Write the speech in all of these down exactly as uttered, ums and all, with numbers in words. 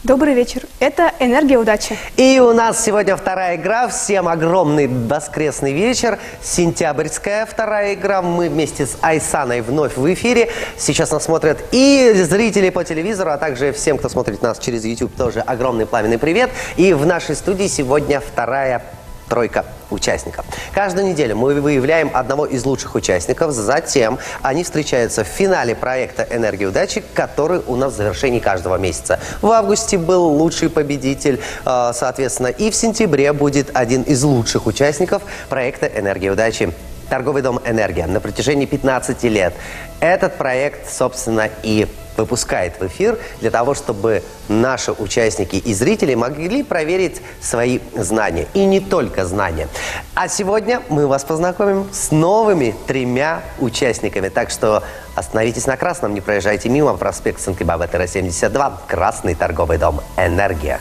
Добрый вечер. Это «Энергия удачи». И у нас сегодня вторая игра. Всем огромный воскресный вечер. Сентябрьская вторая игра. Мы вместе с Айсаной вновь в эфире. Сейчас нас смотрят и зрители по телевизору, а также всем, кто смотрит нас через YouTube, тоже огромный пламенный привет. И в нашей студии сегодня вторая тройка участников. Каждую неделю мы выявляем одного из лучших участников, затем они встречаются в финале проекта «Энергия удачи», который у нас в завершении каждого месяца. В августе был лучший победитель, соответственно, и в сентябре будет один из лучших участников проекта «Энергия удачи». Торговый дом «Энергия» на протяжении пятнадцати лет. Этот проект, собственно, и выпускает в эфир для того, чтобы наши участники и зрители могли проверить свои знания. И не только знания. А сегодня мы вас познакомим с новыми тремя участниками. Так что остановитесь на красном, не проезжайте мимо. Проспект Санкт-Петербурга, семьдесят два, Красный торговый дом «Энергия».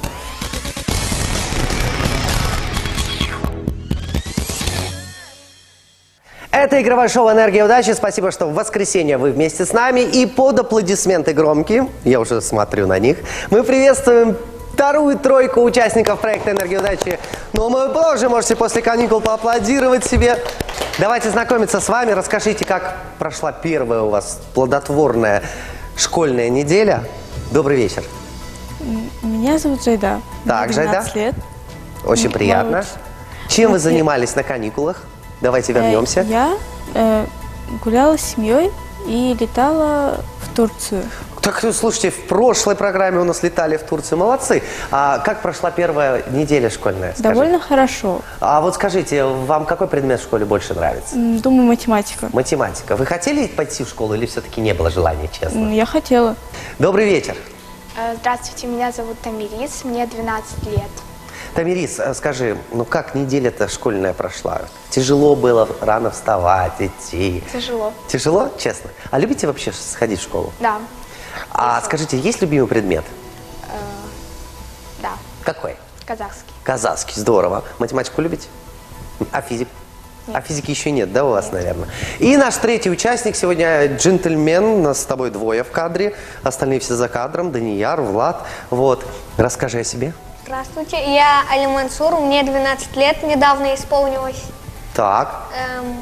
Это игровое шоу «Энергия удачи». Спасибо, что в воскресенье вы вместе с нами. И под аплодисменты громкие, я уже смотрю на них, мы приветствуем вторую тройку участников проекта «Энергия удачи». Но вы тоже можете после каникул поаплодировать себе. Давайте знакомиться с вами. Расскажите, как прошла первая у вас плодотворная школьная неделя. Добрый вечер. Меня зовут Жайда. Так, Жайда. лет. Очень М, приятно. молодец. Чем вы занимались на каникулах? Давайте вернемся. Я э, гуляла с семьей и летала в Турцию. Так, ну, слушайте, в прошлой программе у нас летали в Турцию. Молодцы. А как прошла первая неделя школьная? Скажите? Довольно хорошо. А вот скажите, вам какой предмет в школе больше нравится? М, Думаю, математика. Математика. Вы хотели пойти в школу или все-таки не было желания, честно? М, Я хотела. Добрый вечер. Здравствуйте, меня зовут Тамирис, мне двенадцать лет. Тамирис, скажи, ну как неделя-то школьная прошла? Тяжело было рано вставать, идти? Тяжело. Тяжело, честно? А любите вообще сходить в школу? Да. А Весело. скажите, есть любимый предмет? Э, да, Какой? казахский. Казахский, здорово. Математику любите? А физику? Нет. А физики еще нет, да, у вас, наверное? И наш третий участник сегодня джентльмен, нас с тобой двое в кадре, остальные все за кадром, Данияр, Влад. Вот, расскажи о себе. Здравствуйте, я Али Мансур, мне двенадцать лет, недавно исполнилось. Так, Эм,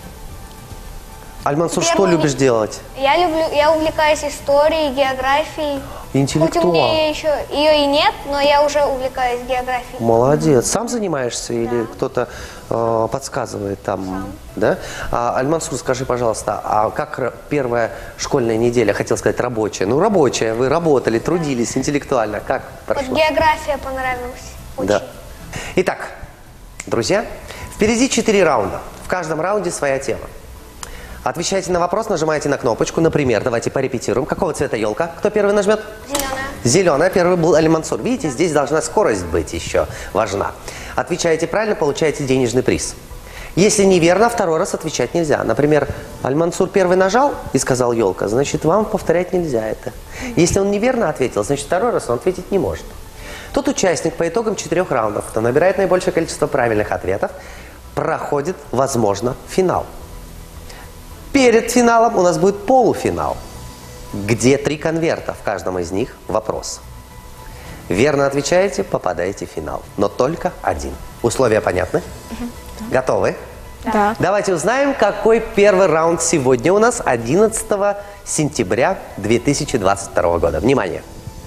Аль-Мансур, что Первый- любишь делать? я люблю, я увлекаюсь историей, географией. Хоть у Интеллектуал. меня еще ее и нет, но я уже увлекаюсь географией. Молодец. Сам занимаешься или кто-то э, подсказывает там? Да? А, Аль-Мансур, скажи, пожалуйста, а как р- первая школьная неделя, хотел сказать рабочая? Ну, рабочая, вы работали, трудились интеллектуально. Как Вот прошло? география понравилась очень. Да. Итак, друзья, впереди четыре раунда. В каждом раунде своя тема. Отвечайте на вопрос, нажимаете на кнопочку. Например, давайте порепетируем. Какого цвета елка? Кто первый нажмет? Зеленая. Зеленая. Первый был Аль-Мансур. Видите, здесь должна скорость быть еще важна. Отвечаете правильно, получаете денежный приз. Если неверно, второй раз отвечать нельзя. Например, Аль-Мансур первый нажал и сказал елка, значит, вам повторять нельзя это. Если он неверно ответил, значит, второй раз он ответить не может. Тот участник по итогам четырех раундов, кто набирает наибольшее количество правильных ответов, проходит, возможно, финал. Перед финалом у нас будет полуфинал, где три конверта, в каждом из них вопрос. Верно отвечаете, попадаете в финал, но только один. Условия понятны? Готовы? Да. Давайте узнаем, какой первый раунд сегодня у нас, одиннадцатого сентября две тысячи двадцать второго года. Внимание!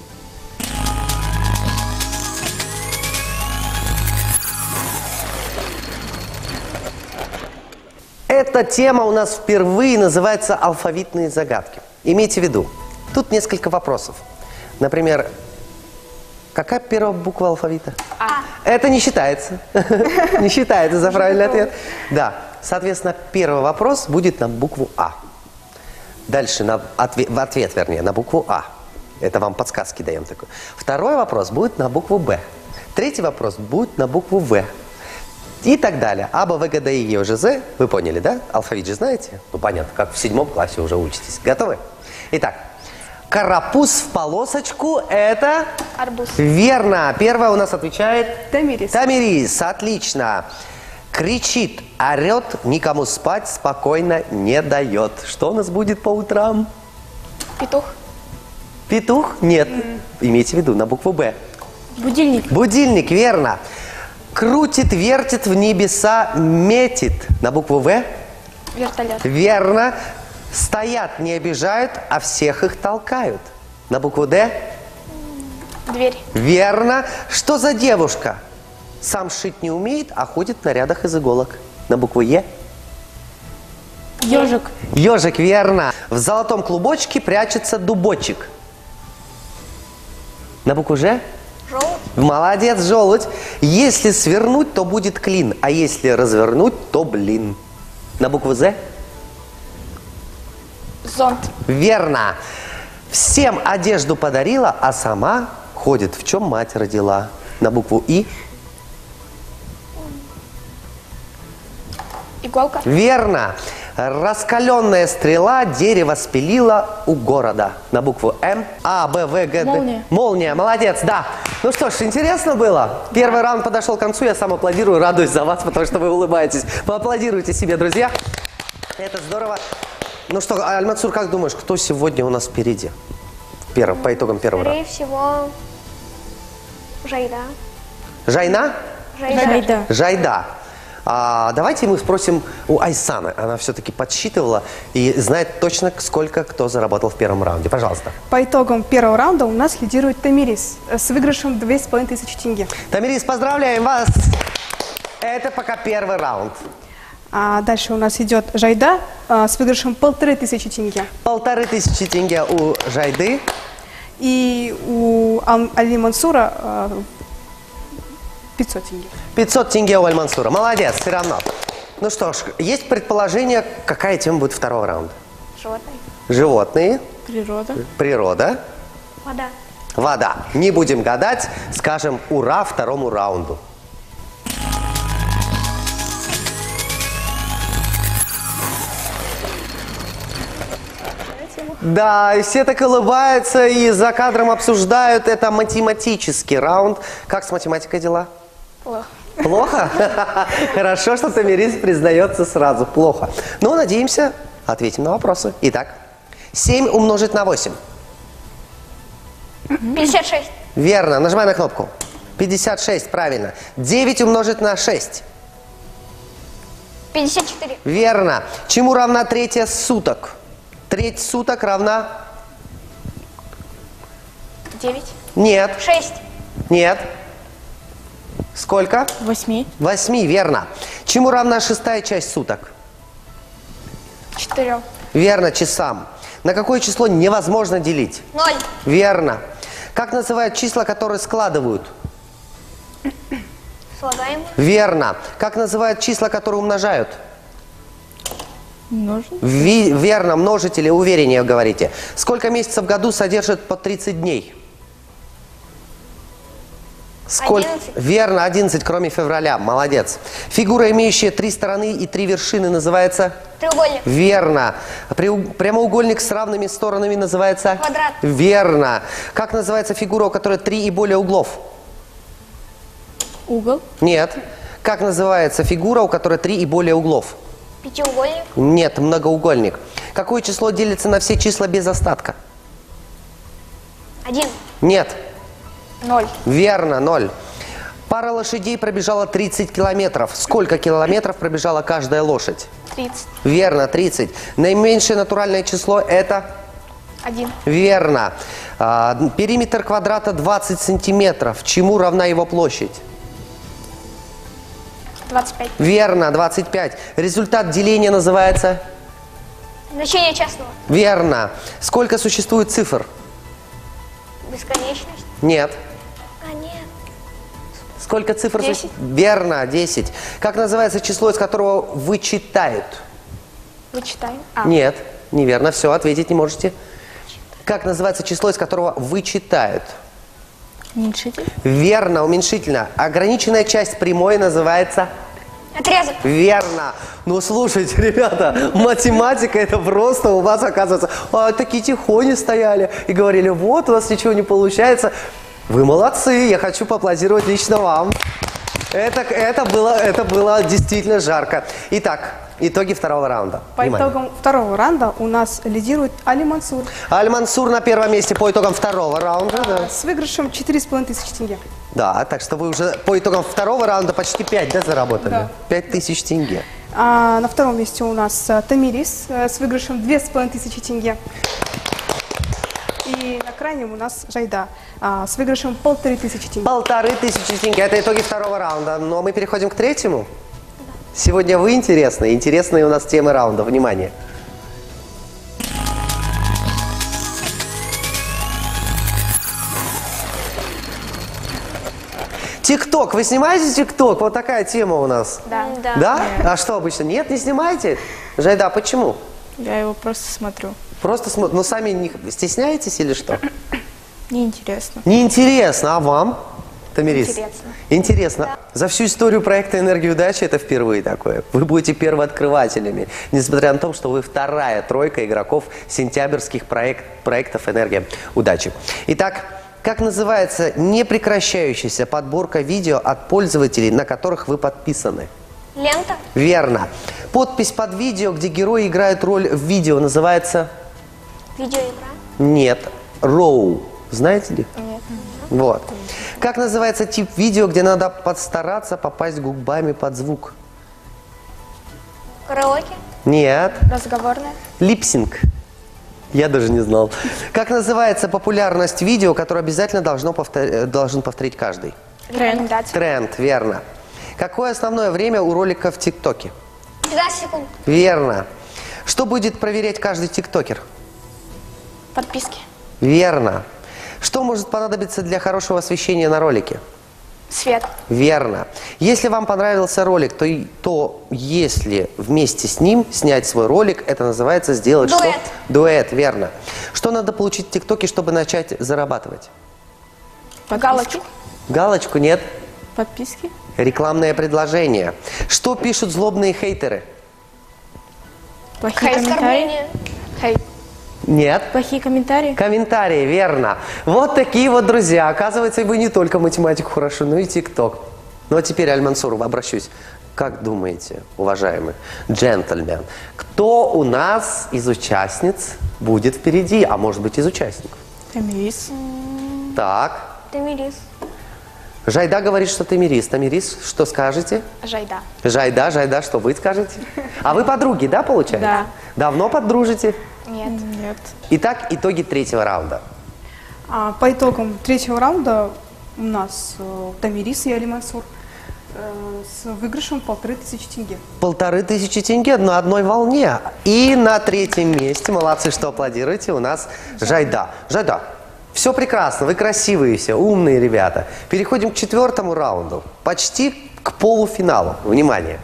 Эта тема у нас впервые называется «Алфавитные загадки». Имейте в виду, тут несколько вопросов. Например, какая первая буква алфавита? А. Это не считается. Не считается за правильный ответ. Да, соответственно, первый вопрос будет на букву А. Дальше на ответ, в ответ, вернее, на букву А. Это вам подсказки даем такой. Второй вопрос будет на букву Б. Третий вопрос будет на букву В. И так далее. А, Б, В, Г, Д, И, Е, Ж, З. Вы поняли, да? Алфавит же знаете? Ну, понятно, как в седьмом классе уже учитесь. Готовы? Итак, карапуз в полосочку – это… Арбуз. Верно. Первая у нас отвечает… Тамирис. Тамирис. Отлично. Кричит, орет, никому спать спокойно не дает. Что у нас будет по утрам? Петух. Петух? Нет. Имейте в виду, на букву «Б». Будильник. Будильник, верно. Крутит, вертит в небеса, метит. На букву «В». Вертолет. Верно. Стоят, не обижают, а всех их толкают. На букву «Д». Дверь. Верно. Что за девушка? Сам шить не умеет, а ходит в нарядах из иголок. На букву «Е». Ежик. Ежик, верно. В золотом клубочке прячется дубочек. На букву «Ж». Желудь. Молодец, желудь. Если свернуть, то будет клин, а если развернуть, то блин. На букву «З». Зонт. Верно. Всем одежду подарила, а сама ходит, в чем мать родила. На букву «И». Иголка. Верно. Раскаленная стрела дерево спилила у города. На букву «М». А, Б, В, Г, Д. Молния. Молния, молодец, да. Ну что ж, интересно было? Первый раунд подошел к концу, я сам аплодирую, радуюсь за вас, потому что вы улыбаетесь. Поаплодируйте себе, друзья. Это здорово. Ну что, Аль-Мансур, как думаешь, кто сегодня у нас впереди? Первым, по итогам первого Скорее раунда. всего, Жайда. Жайна? Жайда. Жайда. Жайда. А, давайте мы спросим у Айсаны. Она все-таки подсчитывала и знает точно, сколько кто заработал в первом раунде. Пожалуйста. По итогам первого раунда у нас лидирует Тамирис э, с выигрышем две с половиной тысячи тенге. Тамирис, поздравляем вас! Это пока первый раунд. А дальше у нас идет Жайда э, с выигрышем полторы тысячи тенге. Полторы тысячи тенге у Жайды. И у Ал- Али Мансура э, пятьсот тенге. пятьсот тенге у Аль-Мансура. Молодец, все равно. Ну что ж, есть предположение, какая тема будет второго раунда? Животные. Животные, Природа. природа, Вода. вода. Не будем гадать, скажем ура второму раунду. Да, и все так улыбаются и за кадром обсуждают. Это математический раунд. Как с математикой дела? Плохо. Плохо? Хорошо, что Тамирис признается сразу. Плохо. Но надеемся, ответим на вопросы. Итак, семь умножить на восемь. пятьдесят шесть. Верно. Нажимай на кнопку. пятьдесят шесть, правильно. девять умножить на шесть. пятьдесят четыре. Верно. Чему равна третья суток? Треть суток равна... Девять. Нет. шесть. Нет. Сколько? Восьми. Восьми, верно. Чему равна шестая часть суток? Четырех. Верно, часам. На какое число невозможно делить? Ноль. Верно. Как называют числа, которые складывают? Слагаем. Верно. Как называют числа, которые умножают? Множить. Ви- верно, множители, увереннее говорите. Сколько месяцев в году содержит по тридцать дней? Сколько? одиннадцать. Верно, одиннадцать, кроме февраля. Молодец. Фигура, имеющая три стороны и три вершины, называется? Треугольник. Верно. Приу- Прямоугольник с равными сторонами называется? Квадрат. Верно. Как называется фигура, у которой три и более углов? Угол. Нет. Как называется фигура, у которой три и более углов? Пятиугольник. Нет, многоугольник. Какое число делится на все числа без остатка? Один. Нет. Ноль. Верно, ноль. Пара лошадей пробежала тридцать километров. Сколько километров пробежала каждая лошадь? Тридцать. Верно, тридцать. Наименьшее натуральное число это? Один. Верно. А, периметр квадрата двадцать сантиметров. Чему равна его площадь? Двадцать пять. Верно, двадцать пять. Результат деления называется? Значение частного. Верно. Сколько существует цифр? Бесконечность. Нет. А, нет. Сколько цифр? Десять. суще- Верно, десять. Как называется число, из которого вычитают? Вычитаем. А. Нет, неверно. Все, ответить не можете. Как называется число, из которого вычитают? Уменьшитель. Верно, уменьшительно. Ограниченная часть прямой называется? Отрезок. Верно. Ну, слушайте, ребята, математика это просто у вас, оказывается, а, такие тихони стояли и говорили, вот, у нас ничего не получается. Вы молодцы, я хочу поаплодировать лично вам. Это, это, было, это было действительно жарко. Итак, Итоги второго раунда. По Внимание. итогам второго раунда у нас лидирует Али Мансур Аль-Мансур на первом месте по итогам второго раунда. Да. с выигрышем четыре с половиной тысячи тенге. Да, так что вы уже по итогам второго раунда почти пять, да, заработали? Да. пять тысяч тенге. А на втором месте у нас э, Тамирис э, с выигрышем две с половиной тысячи тенге. И на крайнем у нас Жайда а, с выигрышем полторы тысячи тенге. Полторы тысячи тенге. Это итоги второго раунда. Но мы переходим к третьему. Сегодня вы интересны. Интересные у нас темы раунда. Внимание. ТикТок. Вы снимаете ТикТок? Вот такая тема у нас. Да. Да. Да? А что обычно? Нет, не снимаете? Жайда, почему? Я его просто смотрю. Просто смотрите. Но сами не стесняетесь или что? Неинтересно. Неинтересно. А вам, Тамирис? Интересно. Интересно. За всю историю проекта «Энергия удачи» это впервые такое. Вы будете первооткрывателями, несмотря на то, что вы вторая тройка игроков сентябрьских проект, проектов «Энергия удачи». Итак, как называется непрекращающаяся подборка видео от пользователей, на которых вы подписаны? Лента. Верно. Подпись под видео, где герои играют роль в видео, называется? Видеоигра. Нет. Роу. Знаете ли? Нет. Вот. Как называется тип видео, где надо подстараться попасть губами под звук? Караоке. Нет. Разговорная. Липсинг. Я даже не знал. Как называется популярность видео, которое обязательно должно повтор... должен повторить каждый? Рекомендация. Тренд, верно. Какое основное время у ролика в ТикТоке? пятнадцать секунд. Верно. Что будет проверять каждый тиктокер? Подписки. Верно. Что может понадобиться для хорошего освещения на ролике? Свет. Верно. Если вам понравился ролик, то, и- то если вместе с ним снять свой ролик, это называется сделать Дуэт. что? Дуэт, верно. Что надо получить в ТикТоке, чтобы начать зарабатывать? Галочку. Галочку нет. Подписки. Рекламное предложение. Что пишут злобные хейтеры? Плохие комментарии. Оскорбление. Хей. Нет. Плохие комментарии. Комментарии, верно. Вот такие вот друзья. Оказывается, вы не только математику хорошо, но и ТикТок. Ну а теперь, Аль-Мансур, обращусь. Как думаете, уважаемый джентльмен, кто у нас из участниц будет впереди, а может быть из участников? Тамирис. Так. Тамирис. Жайда говорит, что Тамирис. Тамирис, что скажете? Жайда. Жайда, Жайда, что вы скажете? А вы подруги, да, получается? Да. Давно поддружите? Нет. Нет. Итак, итоги третьего раунда. А, по итогам третьего раунда у нас э, Тамирис и Али Мансур э, с выигрышем полторы тысячи тенге. Полторы тысячи тенге на одной волне. И на третьем месте, молодцы, что аплодируете, у нас Жайда. Жайда, все прекрасно, вы красивые все, умные ребята. Переходим к четвертому раунду, почти к полуфиналу. Внимание.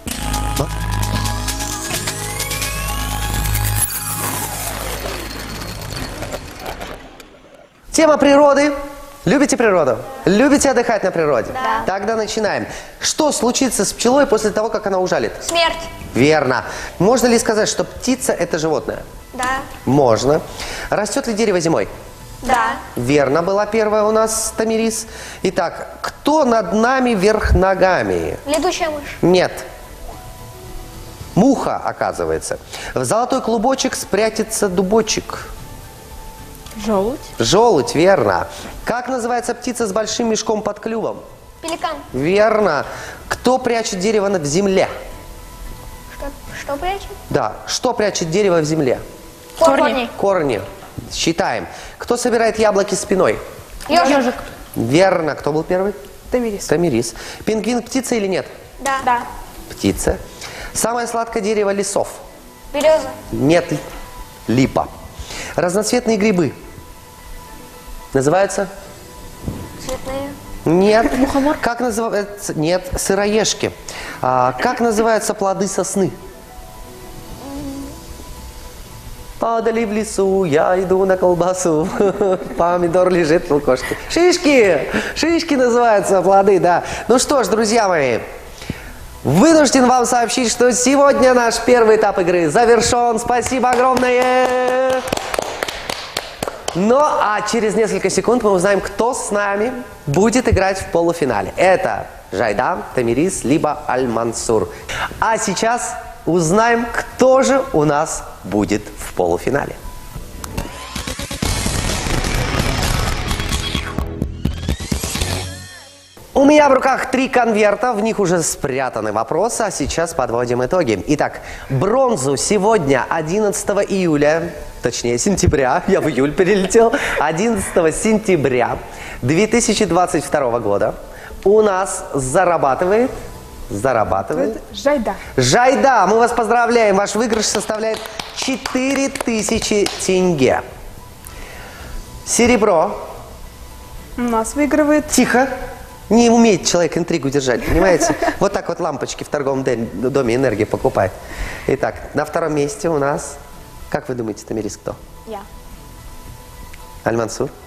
Тема природы. Любите природу? Любите отдыхать на природе? Да. Тогда начинаем. Что случится с пчелой после того, как она ужалит? Смерть. Верно. Можно ли сказать, что птица – это животное? Да. Можно. Растет ли дерево зимой? Да. Верно, была первая у нас Тамирис. Итак, кто над нами вверх ногами? Летучая мышь. Нет. Муха, оказывается. В золотой клубочек спрятится дубочек. Желудь. Желудь, верно. Как называется птица с большим мешком под клювом? Пеликан. Верно. Кто прячет дерево в земле? Что, что прячет? Да. Что прячет дерево в земле? Корни. Корни. Считаем. Кто собирает яблоки спиной? Ежик. Верно. Кто был первый? Тамирис. Тамирис. Пингвин птица или нет? Да. Да. Птица. Самое сладкое дерево лесов? Береза. Нет. Липа. Разноцветные грибы называются? Цветные. Нет. Мухомор. Как называется? Нет. Сыроежки. А, как называются плоды сосны? Падали в лесу, я иду на колбасу. Помидор лежит в лукошке. Шишки! Шишки называются плоды, да. Ну что ж, друзья мои, вынужден вам сообщить, что сегодня наш первый этап игры завершен. Спасибо огромное! Ну, а через несколько секунд мы узнаем, кто с нами будет играть в полуфинале. Это Жайда, Тамирис, либо Аль-Мансур. А сейчас узнаем, кто же у нас будет в полуфинале. У меня в руках три конверта, в них уже спрятаны вопросы, а сейчас подводим итоги. Итак, бронзу сегодня, одиннадцатого июля, точнее сентября, я в июль перелетел, одиннадцатого сентября две тысячи двадцать второго года у нас зарабатывает, зарабатывает... Жайда. Жайда, мы вас поздравляем, ваш выигрыш составляет четыре тысячи тенге. Серебро. У нас выигрывает... Тихо. Не умеет человек интригу держать, понимаете? Вот так вот лампочки в торговом доме энергии покупает. Итак, на втором месте у нас, как вы думаете, Тамирис, кто? Я. Аль-Мансур?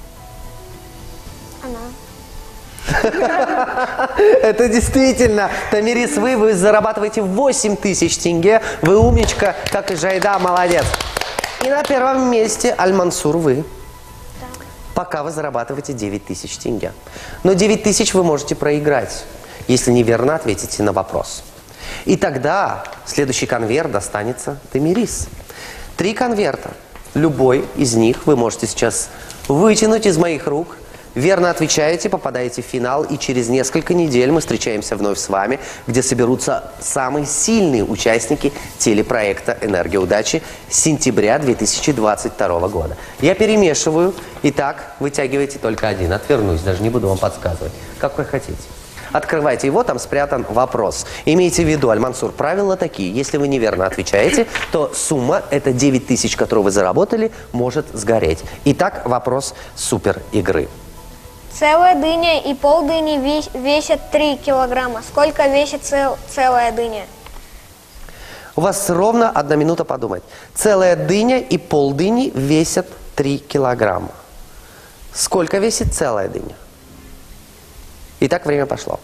Она. Это действительно, Тамирис, вы, вы зарабатываете восемь тысяч тенге, вы умничка, как и Жайда, молодец. И на первом месте Аль-Мансур, вы. Пока вы зарабатываете девять тысяч тенге. Но девять тысяч вы можете проиграть, если неверно ответите на вопрос. И тогда следующий конверт достанется Тамирис. Три конверта. Любой из них вы можете сейчас вытянуть из моих рук. Верно отвечаете, попадаете в финал, и через несколько недель мы встречаемся вновь с вами, где соберутся самые сильные участники телепроекта «Энергия удачи» сентября две тысячи двадцать второго года. Я перемешиваю. Итак, вытягивайте только один. Отвернусь, даже не буду вам подсказывать. Как вы хотите. Открывайте его, там спрятан вопрос. Имейте в виду, Аль-Мансур, правила такие. Если вы неверно отвечаете, то сумма, это девять тысяч, которую вы заработали, может сгореть. Итак, вопрос супер игры. Целая дыня и полдыни весят три килограмма. Сколько весит цел, целая дыня? У вас ровно одна минута подумать. Целая дыня и полдыни весят три килограмма. Сколько весит целая дыня? Итак, время пошло.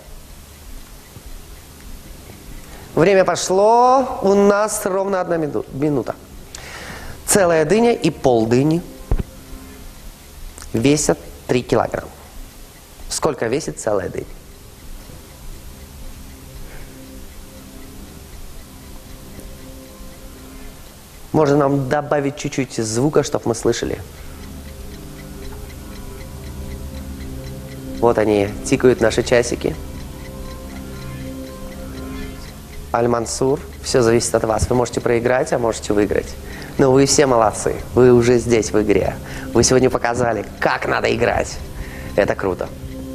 Время пошло. У нас ровно одна минута. Целая дыня и полдыни весят три килограмма. Сколько весит целая дыня? Можно нам добавить чуть-чуть звука, чтобы мы слышали. Вот они, тикают наши часики. Аль-Мансур, все зависит от вас. Вы можете проиграть, а можете выиграть. Но вы все молодцы. Вы уже здесь, в игре. Вы сегодня показали, как надо играть. Это круто.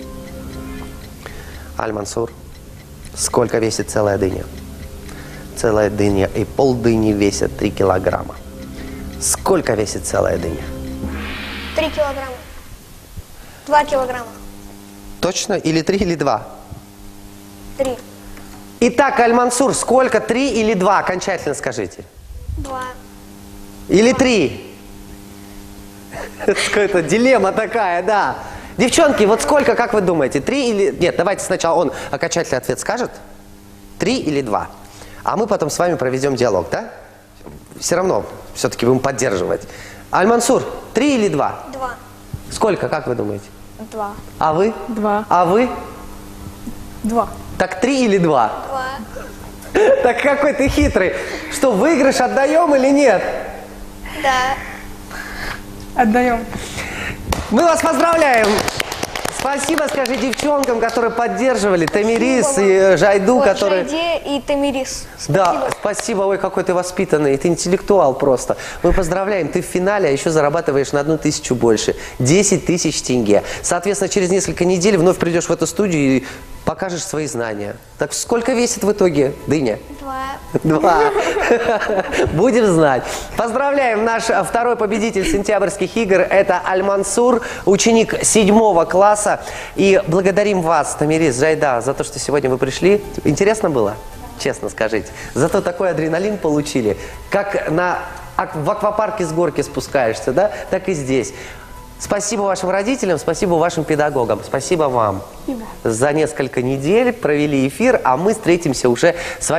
Аль-Мансур, сколько весит целая дыня? Целая дыня и полдыни весят три килограмма. Сколько весит целая дыня? Три килограмма. Два килограмма. Точно? Или три, или два? Три. Итак, Аль-Мансур, сколько? Три или два? Окончательно скажите. Два. Или три? Какая-то дилемма такая, да. Девчонки, вот сколько, как вы думаете, три или... Нет, давайте сначала он окончательный ответ скажет. Три или два. А мы потом с вами проведем диалог, да? Все равно, все-таки будем поддерживать. Аль-Мансур, три или два? Два. Сколько, как вы думаете? Два. А вы? Два. А вы? Два. Так три или два? Два. Так какой ты хитрый. Что, выигрыш отдаем или нет? Да. Отдаем. Мы вас поздравляем. Спасибо, скажи девчонкам, которые поддерживали, Тамирис и Жайду, Вот, которые... Жайде и Тамирис. Спасибо. Да, спасибо, ой, какой ты воспитанный, ты интеллектуал просто. Мы поздравляем, ты в финале, а еще зарабатываешь на одну тысячу больше. десять тысяч тенге. Соответственно, через несколько недель вновь придешь в эту студию и покажешь свои знания. Так сколько весит в итоге дыня? Два. Два. Будем знать. Поздравляем, наш второй победитель сентябрьских игр. Это Аль-Мансур, ученик седьмого класса. И благодарим вас, Тамирис, Жайда, за то, что сегодня вы пришли. Интересно было? Честно скажите. Зато такой адреналин получили. Как на, в аквапарке с горки спускаешься, да? Так и здесь. Спасибо вашим родителям, спасибо вашим педагогам, спасибо вам. За несколько недель провели эфир, а мы встретимся уже с вами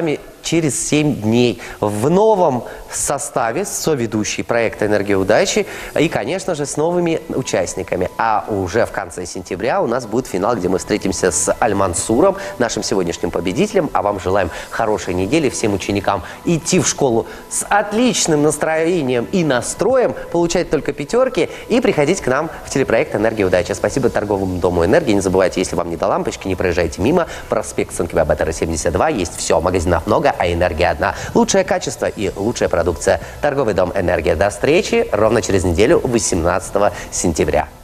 через семь дней в новом составе, соведущий проекта «Энергия удачи» и, конечно же, с новыми участниками. А уже в конце сентября у нас будет финал, где мы встретимся с Аль-Мансуром, нашим сегодняшним победителем. А вам желаем хорошей недели, всем ученикам идти в школу с отличным настроением и настроем, получать только пятерки и приходить к нам в телепроект «Энергия удачи». Спасибо торговому дому «Энергия». Не забывайте, если вам не до лампочки, не проезжайте мимо. Проспект Санкт-Петербурга семьдесят два. Есть все. Магазинов много, а энергия одна. Лучшее качество и лучшая продукция. Торговый дом «Энергия». До встречи ровно через неделю, восемнадцатого сентября.